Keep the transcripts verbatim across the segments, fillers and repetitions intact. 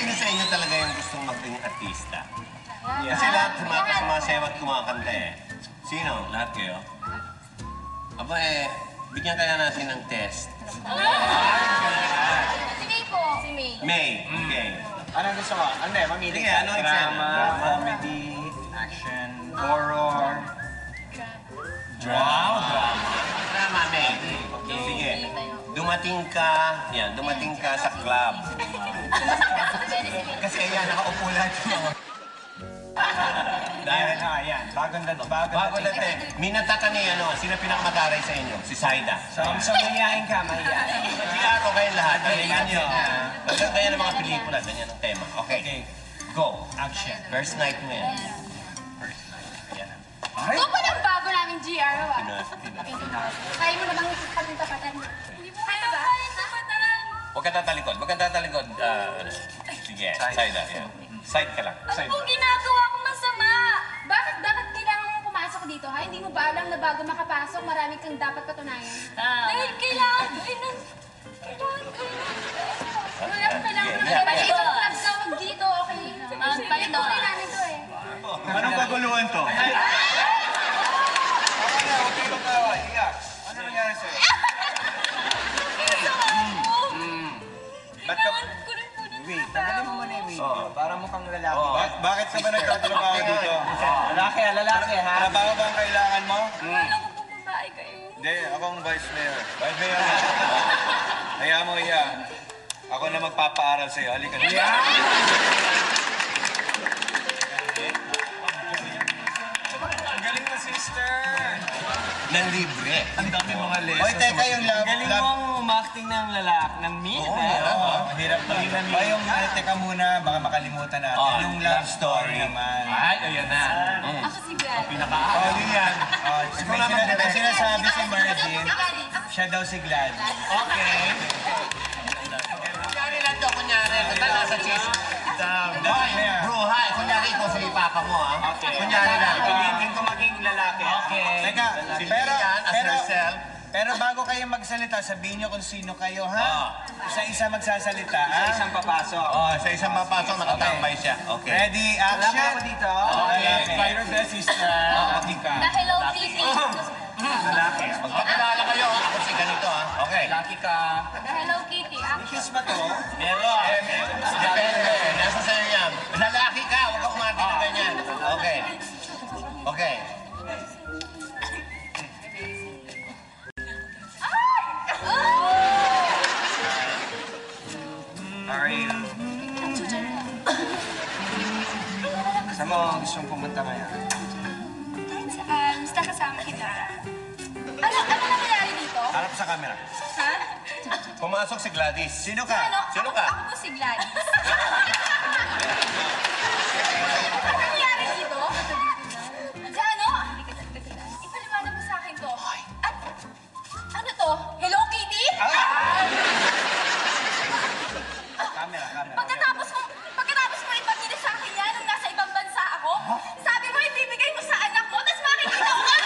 sino sa inyo talaga yung gustong maging artista? Yeah. Kasi lahat sumasayaw at kumakanta eh. Sino? Lahat kayo? Aba eh, bigyan kaya natin ng test. Si May po. Si May. May, okay. Anong gusto mo? Ano eh, mamili Sige, ka? ano Drama, comedy, action, horror. Wow, drama. Drama, May. Okay, sige. Dumating ka, yan, dumating ka sa club. Kasi yan, nakaupo lahat yung... Dahil, ah, yan. Bagong dating. Bago natin. Minata ka ni, ano, sino pinakamagaray sa inyo? Si Saida. So, so mahihain ka, mahihain. Mag-iaro kayong lahat. Galingan nyo. Maganda yan ang mga pelikula. Ganyan ang tema. Okay. Go. Action. First night mo yan. Ito pa ng bago namin G R, ah. Pinas, Pinas. Kaya mo namang patintapatan. Hindi mo kaya ba? Huwag ka tatalikod. Huwag ka tatalikod. Ah, ano. Sige. Saida. Yan. Side ka lang. Ano pong ginagawa ko masama? Bakit, bakit kailangan mong pumasok dito, ha? Hindi mo ba alam na bago makapasok, marami kang dapat patunayan? Dahil kailangan ko yun. Kailangan ko yun. Kailangan ko lang. Maliit ang club na wag dito, okay? Palito rin namin to eh. Anong kaguluhan to? Okay na, okay ka ba? Iyak. Ano nangyari sa'yo? Kailangan ko rin po dito. Wait, tanggalin mo muna yung video. Para mukhang lalaki. Ba- Bakit ka ba nagtatrabaho dito? Lalaki, lalaki ha? Trabaho ba ang kailangan mo? Wala ko pong babae kayo. Hindi, ako ang vice mayor. Vice mayor na. Kaya mo iya. Ako na magpapaaral sa'yo. Halika na. Ang galing mo, sister. Nang libre. Ang dami mga lessons. Oy, teka, yung love... Galing love- mong umakting ng lalaki, ng mean. Oo, eh. oo. Hirap ba? O yung, uh, teka muna, baka makalimutan natin. Oh, yung love love story story. naman. Ay, ayan na. Ako si Gladys. Oh, yun yan. Oh, may, sina may sinasabi si Marvin, siya daw si Gladys. Okay. Kunyari lang to, kunyari. Punta lang sa cheese. Bro, hi. Kunyari ikaw si papa mo, ha? Okay. Kunyari lang. Pilitin ko maging lalaki. Okay. Teka, Si pero, Lilian as pero, herself. pero bago kayo magsalita, sabihin nyo kung sino kayo, ha? Ah. Isa-isa magsasalita, ha? Sa isang papasok. Oh, sa isang mapasok, nakatambay siya. Okay. Ready, Lalaki action? ako dito. Okay. Try your best, sister. Lalaki ka. The Hello Kitty. Lalaki. Magpakilala kayo, ha? Ako si ganito, ha? Okay. Lalaki ka. The Hello Kitty. Action. Kiss ba to? Meron. Eh, meron. Depende. Nasa sa'yo yan. Lalaki ka, huwag kang umati na ganyan. Okay. Okay. Alright. Saan mo gusto mong pumunta ngayon? Um, basta kasama kita. Ano, ano nangyayari dito? Harap sa camera. Ha? Pumasok si Gladys. Sino ka? Ano? Sino Ako- ka? Ako po si Gladys. Ano nangyayari dito? Sa ano? Ipaliwanag mo sa akin to. At, ano to? Hello Kitty? Camera, camera. Pagkatapos mo, pagkatapos mo ipamili sa akin yan nung nasa ibang bansa ako, sabi mo ibibigay mo sa anak mo, tapos makikita ko ano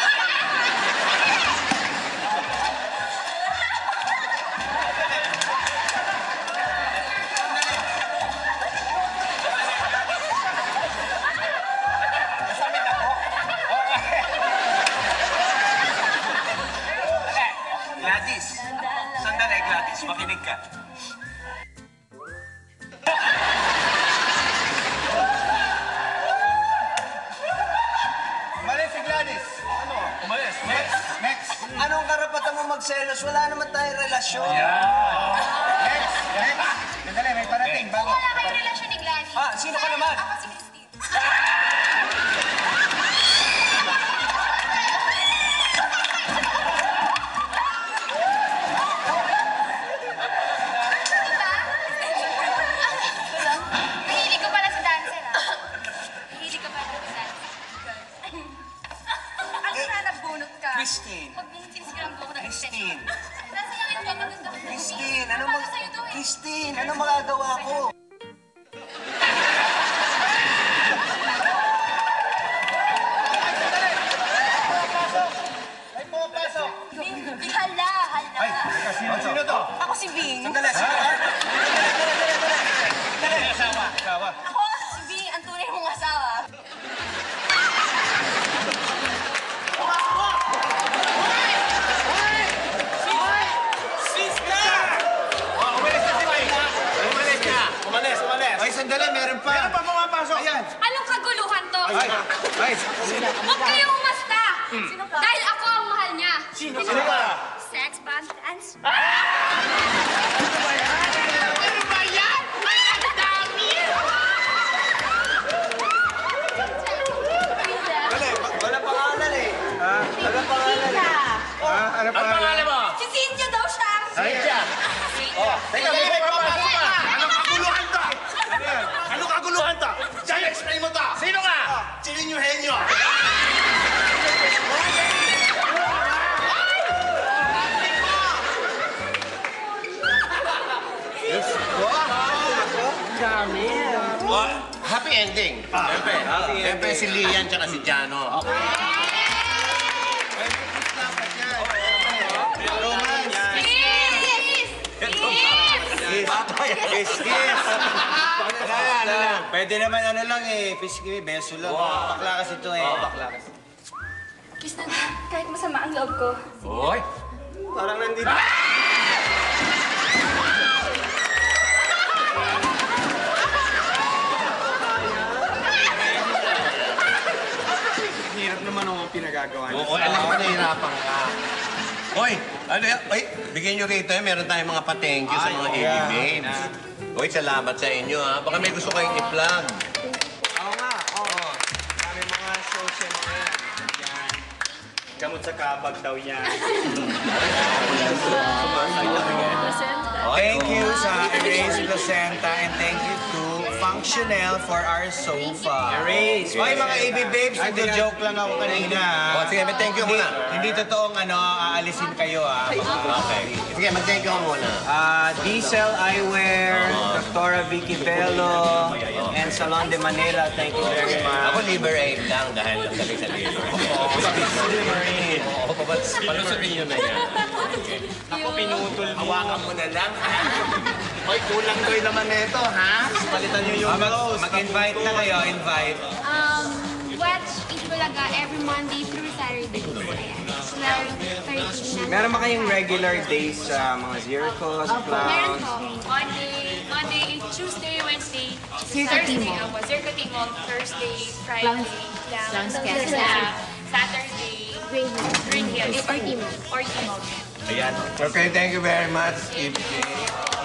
Gladys. Sandali, Gladys. Makinig ka. Umalis si Gladys. Ano? Umalis. Next. Next. Anong karapatan mo magselos? Wala naman tayong relasyon. Next. Next. Sandali, may parating. Bago. Wala kayong relasyon ni Gladys. Ah, sino ka naman? Ako si Christine. Mahilig ko pala sa dancer, ah. Mahilig ko pala sa dancer. Ano na nagbunot ka? Christine. Pag sinis ka lang buko na Christine. Nasayangin ko, maganda ko. Christine, ano mag... Para sa'yo to, eh. Christine, ano magagawa ko? Ay, pumapasok. Bing, Bing, hala, hala. Ay, teka, sino to? Sino to? Ako si Bing. Sandali, sino? Dali, asawa. Ay! Ay! Huwag kayong umasta! Dahil ako ang mahal niya. Sino ka? Sex band dance. Ano ba yan? Ay, ang dami! Dali, wala pangalan eh. Ha? Wala pangalan eh. Ha? Ano Ang pangalan mo? Si Cynthia daw siya. Cynthia. Oh, teka, may may papasok ka. Anong kaguluhan to? Ano yan? Anong kaguluhan to? Diyan, explain mo to. Sino ka? Chilin yung henyo. Oh, happy ending. Siyempre. Siyempre si Lian tsaka si Jano. Kiss, kiss! Ano lang? Pwede naman ano lang eh, piski, beso lang. Bakla kasi ito eh. Bakla kasi. Kiss na nga. Kahit masama ang loob ko. Hoy! Parang nandito. Hirap naman ang pinagagawa niya. Oo, alam ko nahihirapan ka. Hoy, ano yan? Ay, bigyan nyo rito eh. Meron tayong mga pa-thank you sa mga Ay, Heavy yeah. Babes. Hoy, salamat sa inyo ha. Baka may gusto kayong i-plug. Oo nga, oo. Kami mga social media. Yan. Gamot sa kabag daw yan. Thank you sa Erase Placenta and thank you to Functional for our sofa. Erase! Oy, mga A B babes, nag-joke lang ako kanina. O, sige, may thank you Hindi, muna. hindi totoong ano, aalisin kayo ah. Okay. Sige, mag-thank you ka muna. Ah, Diesel Eyewear, Doctora Vicky Bello, and Salon de Manila, thank you very Ako much. liberate lang dahil nasabi sa dito. Oo, palusupin nyo na yan. Ako pinutol, hawakan mo na lang, ha? Hoy, kulang toy naman nito, ha? Palitan niyo yung rose. Mag-invite na kayo, invite. Um, watch Itbulaga every Monday through Saturday. Ayan. July thirteen na. Meron ba kayong regular days sa mga Zircos, Meron Clowns? po. Monday, Monday, Tuesday, Wednesday, Circa Thursday, Timog. ako, Circa Timog, Thursday, Friday, Clowns, Clowns Thursday, Quezon. Saturday, Green Hill. Green Hills, Or Timog. or Timog. Okay, thank you very much, Steve J.